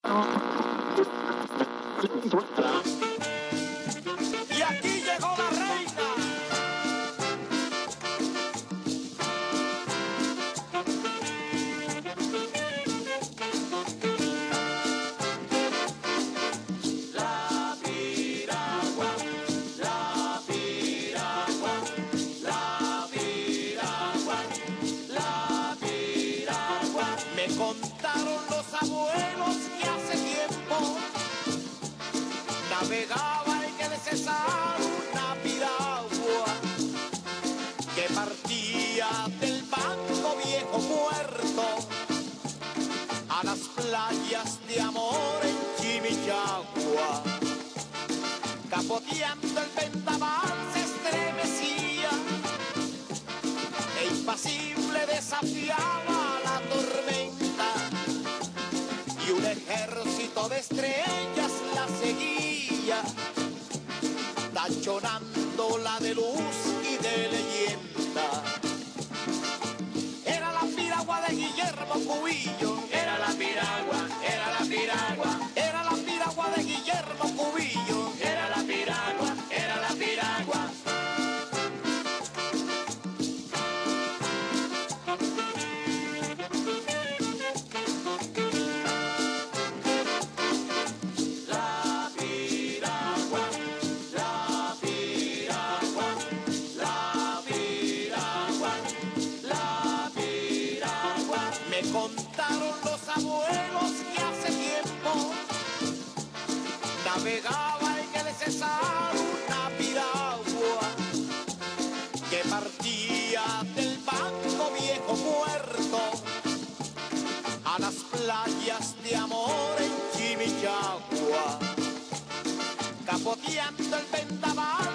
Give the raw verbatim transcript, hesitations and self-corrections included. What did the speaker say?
Y aquí llegó la reina. La piragua, la piragua, la piragua, la piragua. Me contaron los abuelos que hace tiempo navegaba el que de César una piragua que partía del Banco Viejo Puerto a las playas de amor en Chimichagua. Capoteando el vendaval se estremecía e impasible desafiaba la tormenta, y un ejército de estrellas la seguía, tachonándola de luz y de leyenda. Era la piragua de Guillermo Cubillo. Era la piragua, era la piragua, Era la piragua de Guillermo Cubillo. era la piragua, era la piragua. La piragua, la piragua, la piragua, la piragua. Me contaron los abuelos que hace tiempo navegaba el que de César una piragua que partía del Banco Viejo Puerto a las playas de amor en Chimichagua. Capoteando el vendaval